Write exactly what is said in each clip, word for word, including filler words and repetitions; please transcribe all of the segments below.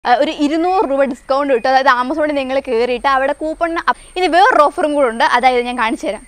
ഒരു ഇരുന്നൂറ് രൂപ ഡിസ്കൗണ്ട് കിട്ടും. അതായത് ആമസോണിൽ നിങ്ങൾ കയറിയിട്ട് അവിടെ കൂപ്പണിന് ഇനി വേറൊരു ഓഫറും കൂടെ ഉണ്ട്. അതായത് ഞാൻ കാണിച്ചു തരാം.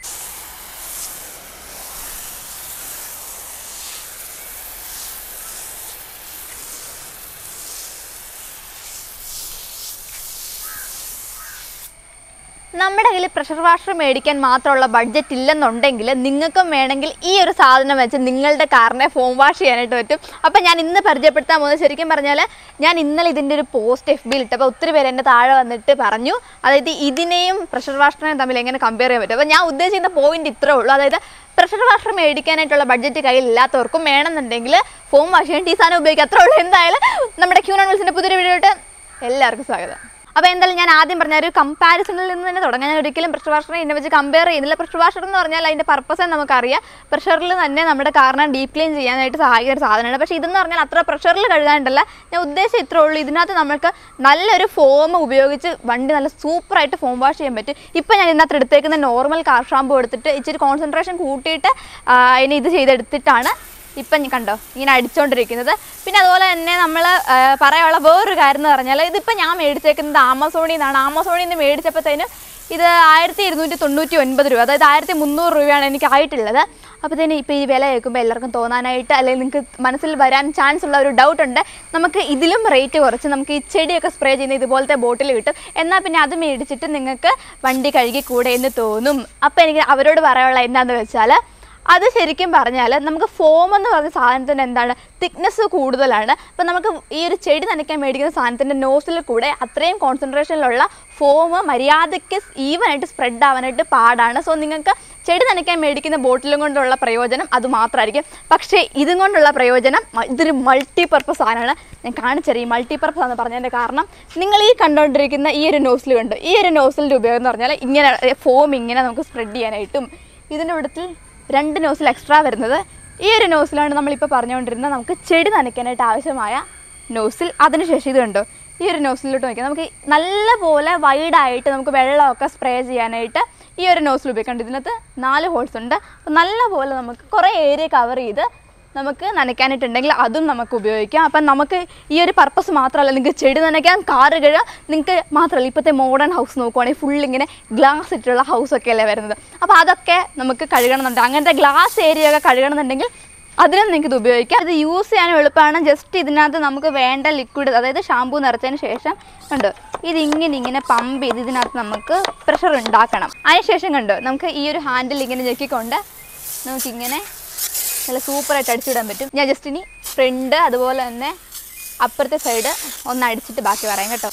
നമ്മുടെ കയ്യിൽ പ്രഷർ വാഷർ മേടിക്കാൻ മാത്രമുള്ള ബഡ്ജറ്റ് ഇല്ലെന്നുണ്ടെങ്കിൽ നിങ്ങൾക്കും വേണമെങ്കിൽ ഈ ഒരു സാധനം വെച്ച് നിങ്ങളുടെ കാറിനെ ഫോം വാഷ് ചെയ്യാനായിട്ട് പറ്റും. അപ്പം ഞാൻ ഇന്ന് പരിചയപ്പെടുത്താൻ പോകുന്നത് ശരിക്കും പറഞ്ഞാൽ ഞാൻ ഇന്നലെ ഇതിൻ്റെ ഒരു പോസ്റ്റ് എഫ് ബിയിൽ ഇട്ടപ്പോൾ ഒത്തിരി പേര് എൻ്റെ താഴെ വന്നിട്ട് പറഞ്ഞു അതായത് ഇതിനെയും പ്രഷർ വാഷറിനെയും തമ്മിൽ എങ്ങനെ കമ്പയർ ചെയ്യാൻ പറ്റും. അപ്പോൾ ഞാൻ ഉദ്ദേശിക്കുന്ന പോയിന്റ് ഇത്രേ ഉള്ളൂ. അതായത് പ്രഷർ വാഷർ മേടിക്കാനായിട്ടുള്ള ബഡ്ജറ്റ് കയ്യിലില്ലാത്തവർക്കും വേണമെന്നുണ്ടെങ്കിൽ ഫോം വാഷ് ചെയ്യാൻ ഈ സാധനം ഉപയോഗിക്കുക. അത്രേ ഉള്ളൂ. എന്തായാലും നമ്മുടെ ക്യൂൺ ഓൺ വീൽസിൻ്റെ പുതിയൊരു വീഡിയോയിട്ട് എല്ലാവർക്കും സ്വാഗതം. അപ്പോൾ എന്തായാലും ഞാൻ ആദ്യം പറഞ്ഞ ഒരു കമ്പാരിസണിൽ നിന്ന് തന്നെ തുടങ്ങാം. ഞാൻ ഒരിക്കലും പ്രഷർ വാഷറിനെ ഇതിനെ വെച്ച് കമ്പയർ ചെയ്യുന്നില്ല. പ്രഷർ വാഷർ എന്ന് പറഞ്ഞാൽ അതിൻ്റെ പർപ്പസ് നമുക്കറിയാം. പ്രഷറിൽ തന്നെ നമ്മുടെ കാറിനെ ഡീപ്പ് ക്ലീൻ ചെയ്യാനായിട്ട് സഹായിക്കുന്ന ഒരു സാധനമാണ്. പക്ഷേ ഇതെന്ന് പറഞ്ഞാൽ അത്ര പ്രഷറിൽ കഴുകാണ്ടല്ല. ഞാൻ ഉദ്ദേശിച്ച് ഇത്രേ ഉള്ളൂ. ഇതിനകത്ത് നമുക്ക് നല്ലൊരു ഫോം ഉപയോഗിച്ച് വണ്ടി നല്ല സൂപ്പറായിട്ട് ഫോം വാഷ് ചെയ്യാൻ പറ്റും. ഇപ്പം ഞാൻ ഇതിനകത്ത് എടുത്തേക്കുന്ന നോർമൽ കാർ ഷാമ്പു എടുത്തിട്ട് ഇച്ചിരി കോൺസെൻട്രേഷൻ കൂട്ടിയിട്ട് അതിന് ഇത് ചെയ്തെടുത്തിട്ടാണ് ഇപ്പം കണ്ടോ ഇങ്ങനെ അടിച്ചുകൊണ്ടിരിക്കുന്നത്. പിന്നെ അതുപോലെ തന്നെ നമ്മൾ പറയാനുള്ള വേറൊരു കാര്യം എന്ന് പറഞ്ഞാൽ ഇതിപ്പോൾ ഞാൻ മേടിച്ചേക്കുന്നത് ആമസോണിൽ നിന്നാണ്. ആമസോണിൽ നിന്ന് മേടിച്ചപ്പോഴത്തേനും ഇത് ആയിരത്തി ഇരുന്നൂറ്റി തൊണ്ണൂറ്റി ഒൻപത് രൂപ അതായത് ആയിരത്തി മുന്നൂറ് രൂപയാണ് എനിക്ക് ആയിട്ടുള്ളത്. അപ്പോഴത്തേനും ഇപ്പോൾ ഈ വില കേൾക്കുമ്പോൾ എല്ലാവർക്കും തോന്നാനായിട്ട് അല്ലെങ്കിൽ നിങ്ങൾക്ക് മനസ്സിൽ വരാൻ ചാൻസ് ഉള്ള ഒരു ഡൗട്ട് ഉണ്ട്. നമുക്ക് ഇതിലും റേറ്റ് കുറച്ച് നമുക്ക് ഈ ചെടിയൊക്കെ സ്പ്രേ ചെയ്യുന്ന ഇതുപോലത്തെ ബോട്ടിൽ കിട്ടും. എന്നാൽ പിന്നെ അത് മേടിച്ചിട്ട് നിങ്ങൾക്ക് വണ്ടി കഴുകി കൂടെ എന്ന് തോന്നും. അപ്പോൾ എനിക്ക് അവരോട് പറയാനുള്ള എന്താണെന്ന് വെച്ചാൽ അത് ശരിക്കും പറഞ്ഞാൽ നമുക്ക് ഫോം എന്ന് പറഞ്ഞ സാധനത്തിന് എന്താണ് തിക്നെസ് കൂടുതലാണ്. അപ്പം നമുക്ക് ഈ ഒരു ചെടി നനയ്ക്കാൻ മേടിക്കുന്ന സാധനത്തിൻ്റെ നോസിൽ കൂടെ അത്രയും കോൺസെൻട്രേഷനിലുള്ള ഫോം മര്യാദയ്ക്ക് ഈവനായിട്ട് സ്പ്രെഡ് ആവാനായിട്ട് പാടാണ്. സോ നിങ്ങൾക്ക് ചെടി നനയ്ക്കാൻ മേടിക്കുന്ന ബോട്ടിലും കൊണ്ടുള്ള പ്രയോജനം അത് മാത്രമായിരിക്കും. പക്ഷേ ഇതും കൊണ്ടുള്ള പ്രയോജനം ഇതൊരു മൾട്ടി പർപ്പസ് സാധനമാണ്. ഞാൻ കാണിച്ചറിയാം ഈ മൾട്ടി പർപ്പസ് എന്ന് പറഞ്ഞതിൻ്റെ കാരണം നിങ്ങൾ ഈ കണ്ടുകൊണ്ടിരിക്കുന്ന ഈ ഒരു നോസിൽ കണ്ടു. ഈ ഒരു നോസിലിൻ്റെ ഉപയോഗം എന്ന് പറഞ്ഞാൽ ഇങ്ങനെ ഫോം ഇങ്ങനെ നമുക്ക് സ്പ്രെഡ് ചെയ്യാനായിട്ടും ഇതിൻ്റെ ഇവിടത്തിൽ രണ്ട് നോസിൽ എക്സ്ട്രാ വരുന്നത് ഈ ഒരു നോസിലാണ് നമ്മളിപ്പോൾ പറഞ്ഞുകൊണ്ടിരുന്നത് നമുക്ക് ചെടി നനയ്ക്കാനായിട്ട് ആവശ്യമായ നോസിൽ. അതിനുശേഷം ഇത് കണ്ടോ ഈ ഒരു നോസിലോട്ട് നോക്കിയാൽ നമുക്ക് നല്ലപോലെ വൈഡായിട്ട് നമുക്ക് വെള്ളമൊക്കെ സ്പ്രേ ചെയ്യാനായിട്ട് ഈ ഒരു നോസിൽ ഉപയോഗിക്കേണ്ടത്. ഇതിനകത്ത് നാല് ഹോൾസ് ഉണ്ട്. അപ്പോൾ നല്ലപോലെ നമുക്ക് കുറേ ഏരിയ കവർ ചെയ്ത് നമുക്ക് നനയ്ക്കാനായിട്ടുണ്ടെങ്കിൽ അതും നമുക്ക് ഉപയോഗിക്കാം. അപ്പം നമുക്ക് ഈ ഒരു പർപ്പസ് മാത്രമല്ല നിങ്ങൾക്ക് ചെടി നനയ്ക്കാം കാറ് കഴുകാം. നിങ്ങൾക്ക് മാത്രമല്ല ഇപ്പോഴത്തെ മോഡേൺ ഹൗസ് നോക്കുവാണെങ്കിൽ ഫുൾ ഇങ്ങനെ ഗ്ലാസ് ഇട്ടുള്ള ഹൗസൊക്കെ അല്ലേ വരുന്നത്. അപ്പോൾ അതൊക്കെ നമുക്ക് കഴുകണമെന്നുണ്ട്. അങ്ങനത്തെ ഗ്ലാസ് ഏരിയ ഒക്കെ കഴുകണമെന്നുണ്ടെങ്കിൽ അതിനും നിങ്ങൾക്ക് ഇത് ഉപയോഗിക്കാം. ഇത് യൂസ് ചെയ്യാനും എളുപ്പമാണ്. ജസ്റ്റ് ഇതിനകത്ത് നമുക്ക് വേണ്ട ലിക്വിഡ് അതായത് ഷാമ്പൂ നിറച്ചതിന് ശേഷം കണ്ടോ ഇതിങ്ങനെ ഇങ്ങനെ പമ്പ് ചെയ്ത് ഇതിനകത്ത് നമുക്ക് പ്രഷർ ഉണ്ടാക്കണം. അതിനുശേഷം കണ്ടോ നമുക്ക് ഈ ഒരു ഹാൻഡിൽ ഇങ്ങനെ ഞെക്കിക്കൊണ്ട് നമുക്കിങ്ങനെ നല്ല സൂപ്പറായിട്ട് അടിച്ചിടാൻ പറ്റും. ഞാൻ ജസ്റ്റ് ഇനി ഫ്രണ്ട് അതുപോലെ തന്നെ അപ്പുറത്തെ സൈഡ് ഒന്ന് അടിച്ചിട്ട് ബാക്കി പറയാം കേട്ടോ.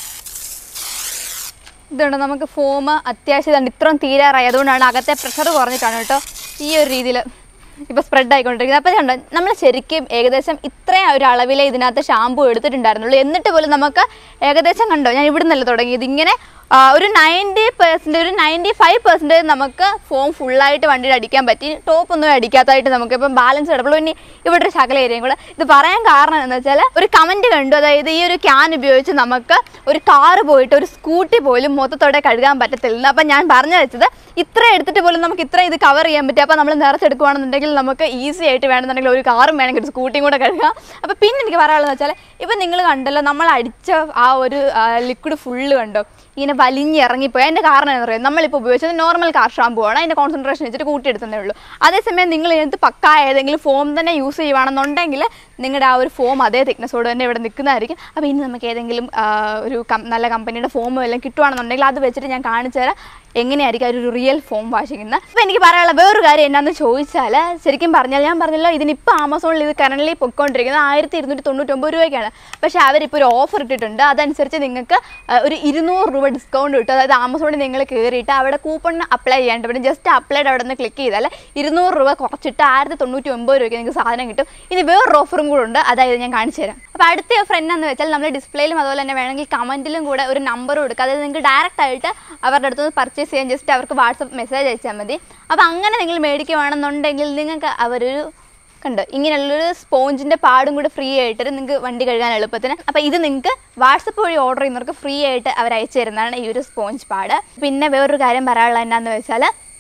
ഇതുകൊണ്ട് നമുക്ക് ഫോം അത്യാവശ്യം ഇത്രയും തീരാറായി. അതുകൊണ്ടാണ് അകത്തെ പ്രഷർ കുറഞ്ഞിട്ടാണ് കേട്ടോ ഈ ഒരു രീതിയിൽ ഇപ്പോൾ സ്പ്രെഡ് ആയിക്കൊണ്ടിരിക്കുന്നത്. അപ്പോൾ കണ്ടോ നമ്മൾ ശരിക്കും ഏകദേശം ഇത്രയും ഒരു അളവിലെ ഇതിനകത്ത് ഷാമ്പൂ എടുത്തിട്ടുണ്ടായിരുന്നുള്ളൂ. എന്നിട്ട് പോലും നമുക്ക് ഏകദേശം കണ്ടോ ഞാൻ ഇവിടെ നിന്നല്ല തുടങ്ങിയത് ഇങ്ങനെ ഒരു നയൻറ്റി പെർസെൻറ്റ് ഒരു നയൻറ്റി ഫൈവ് പെർസെൻറ്റേജ് നമുക്ക് ഫോം ഫുള്ളായിട്ട് വണ്ടിയിൽ അടിക്കാൻ പറ്റി. ടോപ്പൊന്നും അടിക്കാത്തതായിട്ട് നമുക്ക് ഇപ്പം ബാലൻസ് കിടപ്പുള്ളൂ. ഇനി ഇവിടെ ഒരു ശകല ഏരിയയും കൂടെ. ഇത് പറയാൻ കാരണം എന്ന് വെച്ചാൽ ഒരു കമൻറ്റ് കണ്ടു അതായത് ഈ ഒരു ക്യാൻ ഉപയോഗിച്ച് നമുക്ക് ഒരു കാറ് പോയിട്ട് ഒരു സ്കൂട്ടി പോലും മൊത്തത്തോടെ കഴുകാൻ പറ്റത്തില്ല. അപ്പം ഞാൻ പറഞ്ഞു വെച്ചത് ഇത്ര എടുത്തിട്ട് പോലും നമുക്ക് ഇത്ര ഇത് കവർ ചെയ്യാൻ പറ്റും. അപ്പോൾ നമ്മൾ നിറച്ചെടുക്കുകയാണെന്നുണ്ടെങ്കിൽ നമുക്ക് ഈസി ആയിട്ട് വേണമെന്നുണ്ടെങ്കിൽ ഒരു കാറും വേണമെങ്കിൽ ഒരു സ്കൂട്ടിയും കൂടെ കഴുകാം. അപ്പോൾ പിന്നെ എനിക്ക് പറയാനുള്ളത് വെച്ചാൽ ഇപ്പം നിങ്ങൾ കണ്ടല്ലോ നമ്മൾ അടിച്ച ആ ഒരു ലിക്വിഡ് ഫുള്ള് കണ്ടോ ഇങ്ങനെ വലിഞ്ഞിറങ്ങിപ്പോയി. അതിൻ്റെ കാരണം എന്താ പറയുക നമ്മളിപ്പോൾ ഉപയോഗിച്ചത് നോർമൽ കാർ ഷാമ്പൂ ആണ്. അതിൻ്റെ കോൺസെൻട്രേഷൻ വെച്ചിട്ട് കൂട്ടിയെടുത്തതേ ഉള്ളൂ. അതേസമയം നിങ്ങൾ ഇതിനകത്ത് പക്കാ ഏതെങ്കിലും ഫോം തന്നെ യൂസ് ചെയ്യുകയാണെന്നുണ്ടെങ്കിൽ നിങ്ങളുടെ ആ ഒരു ഫോം അതേ തിക്നെസ്സോട് തന്നെ ഇവിടെ നിൽക്കുന്നതായിരിക്കും. അപ്പോൾ ഇനി നമുക്ക് ഏതെങ്കിലും ഒരു നല്ല കമ്പനിയുടെ ഫോം എല്ലാം കിട്ടുകയാണെന്നുണ്ടെങ്കിൽ അത് വെച്ചിട്ട് ഞാൻ കാണിച്ചു തരാം എങ്ങനെയായിരിക്കും ഒരു റിയൽ ഫോം വാഷ് ചെയ്യുന്നത്. അപ്പോൾ എനിക്ക് പറയാനുള്ള വേറൊരു കാര്യം എന്നാന്ന് ചോദിച്ചാൽ ശരിക്കും പറഞ്ഞാൽ ഞാൻ പറഞ്ഞല്ലോ ഇതിനിപ്പോൾ ആമസോണിൽ ഇത് കറൻ്റ് പൊയ്ക്കൊണ്ടിരിക്കുന്നത് ആയിരത്തി ഇരുന്നൂറ്റി തൊണ്ണൂറ്റൊമ്പത് രൂപയ്ക്കാണ്. പക്ഷേ അവരിപ്പോൾ ഒരു ഓഫർ ഇട്ടിട്ടുണ്ട്. അതനുസരിച്ച് നിങ്ങൾക്ക് ഒരു ഇരുന്നൂറ് രൂപ ഡിസ്കൗണ്ട് കിട്ടും. അതായത് ആമസോണിൽ നിങ്ങൾ കയറിയിട്ട് അവിടെ കൂപ്പണിന് അപ്ലൈ ചെയ്യാണ്ട് പിന്നെ ജസ്റ്റ് അപ്ലൈഡ് അവിടെ നിന്ന് ക്ലിക്ക് ചെയ്താൽ ഇരുന്നൂറ് രൂപ കുറച്ചിട്ട് ആയിരത്തി തൊണ്ണൂറ്റി ഒമ്പത് രൂപയ്ക്ക് നിങ്ങൾക്ക് സാധനം കിട്ടും. ഇനി വേറൊരു ഓഫറും കൂടെ ഉണ്ട്. അതായത് ഞാൻ കാണിച്ചു തരാം. അപ്പോൾ അടുത്ത ഓഫർ എന്നാന്ന് വെച്ചാൽ നമ്മൾ ഡിസ്പ്ലേയിലും അതുപോലെ തന്നെ വേണമെങ്കിൽ കമൻറ്റിലും കൂടെ ഒരു നമ്പറും എടുക്കുക. അതായത് നിങ്ങൾക്ക് ഡയറക്റ്റ് ആയിട്ട് അവരുടെ അടുത്ത് പർച്ചേസ് ചെയ്യാൻ ജസ്റ്റ് അവർക്ക് വാട്സപ്പ് മെസ്സേജ് അയച്ചാൽ മതി. അപ്പോൾ അങ്ങനെ നിങ്ങൾ മേടിക്കുകയാണെന്നുണ്ടെങ്കിൽ നിങ്ങൾക്ക് അവരൊരു കണ്ടോ ഇങ്ങനെയുള്ളൊരു സ്പോഞ്ചിൻ്റെ പാടും കൂടെ ഫ്രീ ആയിട്ട് നിങ്ങൾക്ക് വണ്ടി കഴുകാൻ എളുപ്പത്തിന്. അപ്പോൾ ഇത് നിങ്ങൾക്ക് വാട്സപ്പ് വഴി ഓർഡർ ചെയ്യുന്നവർക്ക് ഫ്രീ ആയിട്ട് അവർ അയച്ചു തരുന്നതാണ് ഈ ഒരു സ്പോഞ്ച് പാഡ്. പിന്നെ വേറൊരു കാര്യം പറയാനുള്ളത് എന്താണെന്ന് വെച്ചാൽ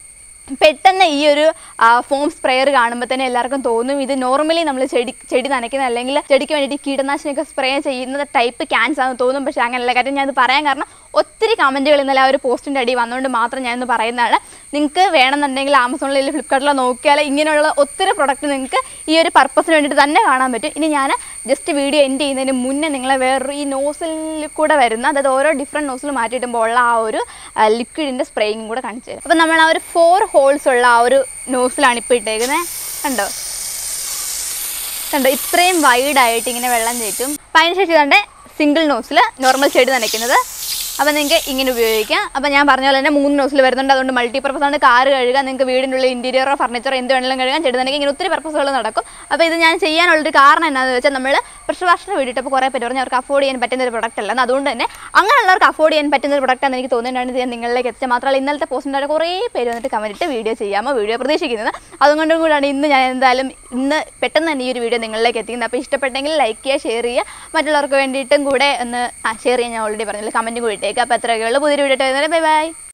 പെട്ടെന്ന് ഈ ഒരു ഫോം സ്പ്രെയർ കാണുമ്പോൾ തന്നെ എല്ലാവർക്കും തോന്നും ഇത് നോർമലി നമ്മൾ ചെടി ചെടി നനയ്ക്കുന്ന അല്ലെങ്കിൽ ചെടിക്ക് വേണ്ടിയിട്ട് കീടനാശിനിയൊക്കെ സ്പ്രേ ചെയ്യുന്ന ടൈപ്പ് ക്യാൻസ് ആണെന്ന് തോന്നും. പക്ഷേ അങ്ങനെയല്ല. കാര്യം ഞാനത് പറയാൻ കാരണം ഒത്തിരി കമൻറ്റുകൾ ഇന്നലെ ആ ഒരു പോസ്റ്റിൻ്റെ അടി വന്നുകൊണ്ട് മാത്രം ഞാനൊന്ന് പറയുന്നതാണ്. നിങ്ങൾക്ക് വേണമെന്നുണ്ടെങ്കിൽ ആമസോണിൽ ഫ്ലിപ്കാർട്ടിലോ നോക്കിയാൽ ഇങ്ങനെയുള്ള ഒത്തിരി പ്രൊഡക്റ്റ് നിങ്ങൾക്ക് ഈ ഒരു പർപ്പസിന് വേണ്ടിയിട്ട് തന്നെ കാണാൻ പറ്റും. ഇനി ഞാൻ ജസ്റ്റ് വീഡിയോ എൻഡ് ചെയ്യുന്നതിന് മുന്നേ നിങ്ങളെ വേറൊരു ഈ നോസിലിൽ കൂടെ വരുന്ന, അതായത് ഓരോ ഡിഫറെൻറ്റ് നോസിൽ മാറ്റിയിടുമ്പോൾ ഉള്ള ആ ഒരു ലിക്വിഡിൻ്റെ സ്പ്രേയും കൂടെ കാണിച്ചു തരും. അപ്പോൾ നമ്മൾ ആ ഒരു ഫോർ ഹോൾസ് ഉള്ള ആ ഒരു നോസിലാണ് ഇപ്പോൾ ഇട്ടേക്കുന്നത്. കണ്ടോ കണ്ടോ ഇത്രയും വൈഡായിട്ട് ഇങ്ങനെ വെള്ളം ചീറ്റും. അപ്പം അതിന് ശേഷം ഇതാണ്ട് സിംഗിൾ നോസിൽ നോർമൽ ചെടി നനയ്ക്കുന്നത്. അപ്പോൾ നിങ്ങൾക്ക് ഇങ്ങനെ ഉപയോഗിക്കാം. അപ്പോൾ ഞാൻ പറഞ്ഞ പോലെ തന്നെ മൂന്ന് നോസിൽ വരുന്നുണ്ട്. അതുകൊണ്ട് മൾട്ടിപർപ്പസ് ആണ്. കാറ് കഴുകാൻ, നിങ്ങൾക്ക് വീടിൻ്റെ ഉള്ളിൽ ഇൻറ്റീരിയറോ ഫർണിച്ചറോ എന്ത് വേണമെങ്കിലും കഴുകാൻ, ചെടി നനയ്ക്കാൻ, ഇങ്ങനെ ഒത്തിരി പർപ്പസുകൾ നടക്കും. അപ്പോൾ ഇത് ഞാൻ ചെയ്യാനുള്ളൊരു കാരണം എന്താണെന്ന് വെച്ചാൽ നമ്മൾ പ്രഷർ വാഷിന് വേണ്ടിയിട്ട് ഇപ്പോൾ കുറേ പേര് പറഞ്ഞാൽ അവർക്ക് അഫോർഡ് ചെയ്യാൻ പറ്റുന്ന ഒരു പ്രൊഡക്റ്റ് അല്ല. അതുകൊണ്ട് തന്നെ അങ്ങനെയുള്ളവർക്ക് അഫോർഡ് ചെയ്യാൻ പറ്റുന്ന ഒരു പ്രൊഡക്റ്റാണ് എനിക്ക് തോന്നിയിട്ടാണ് ഇത് ഞാൻ നിങ്ങളിലേക്ക് എത്തിച്ചാൽ. മാത്രമല്ല ഇന്നലത്തെ പോസ്റ്റിൻ്റെ കുറേ പേര് വന്നിട്ട് കമൻറ്റ് വീഡിയോ ചെയ്യാമോ, വീഡിയോ പ്രതീക്ഷിക്കുന്നത്. അതുകൊണ്ടും കൂടാണ് ഇന്ന് ഞാൻ എന്തായാലും ഇന്ന് പെട്ടെന്ന് തന്നെ ഈ ഒരു വീഡിയോ നിങ്ങളിലേക്ക് എത്തിക്കുന്നത്. അപ്പോൾ ഇഷ്ടപ്പെട്ടെങ്കിൽ ലൈക്ക് ചെയ്യുക, ഷെയർ ചെയ്യുക, മറ്റുള്ളവർക്ക് വേണ്ടിയിട്ടും കൂടെ ഒന്ന് ഷെയർ ചെയ്യാൻ ഞാൻ ഓൾറെഡി പറഞ്ഞില്ല, കമൻറ്റും കൂടി ഇട്ടേക്കുക. അപ്പോൾ അത്രയൊക്കെയുള്ള പുതിയൊരു വീഡിയോ ആയിട്ട് വരുന്നത്. Bye by.